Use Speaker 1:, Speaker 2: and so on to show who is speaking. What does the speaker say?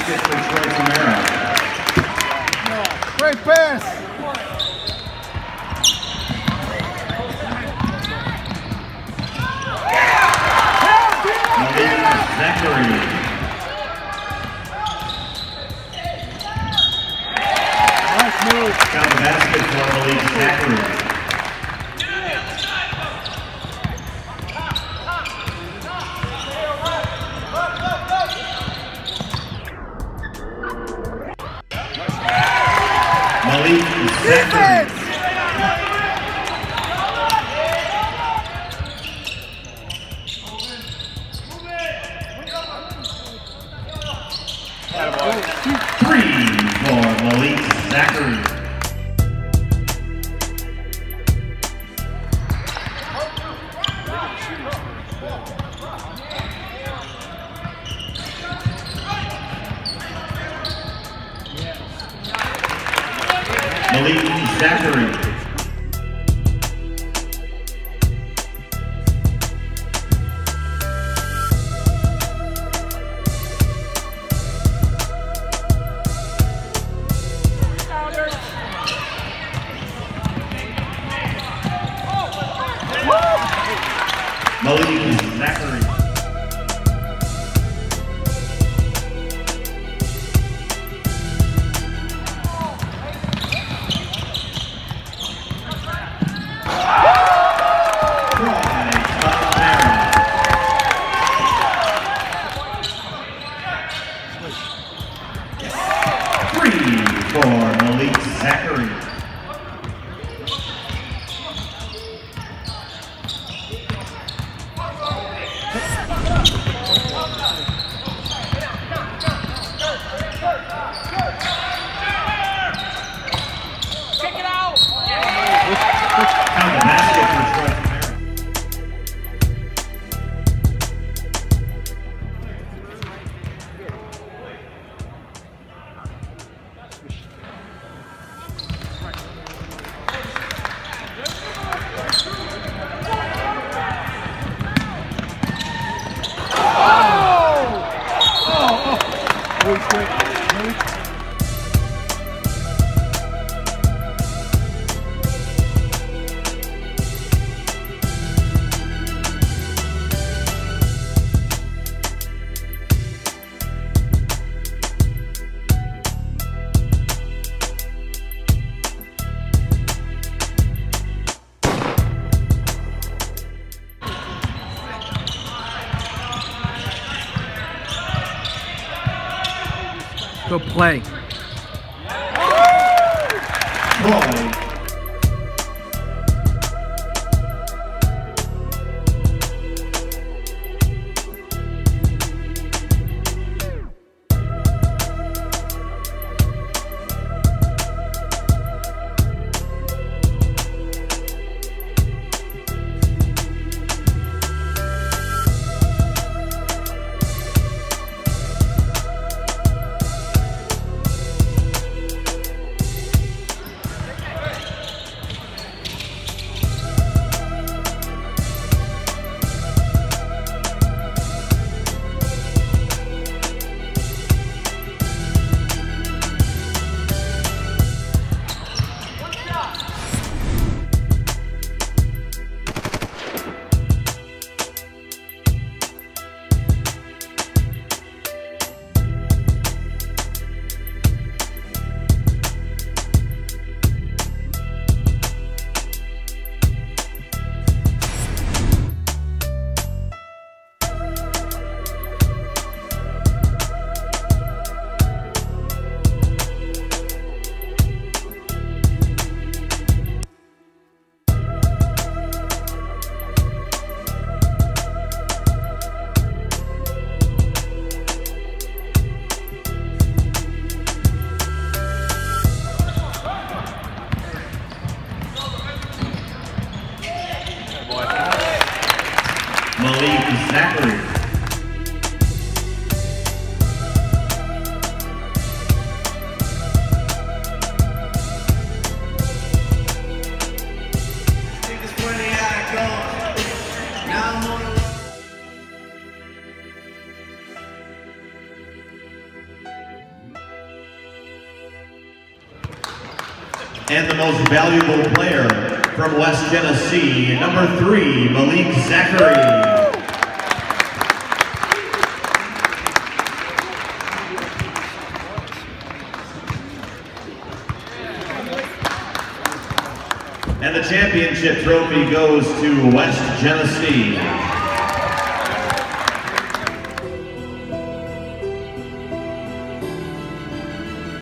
Speaker 1: basket for Troy Tamara.
Speaker 2: Great pass.
Speaker 1: Malik Zachery.
Speaker 2: Nice move.
Speaker 1: Got the basket for Malik Zachery. Malik Zachery. Three for Malik Zachery. Malik Zachery. Malik Zachery. Three for Malik Zachery. Count the basket for Troy Tamara.
Speaker 2: Go play.
Speaker 1: Troy. And the most valuable player from West Genesee, number 3, Malik Zachery. And the championship trophy goes to West Genesee.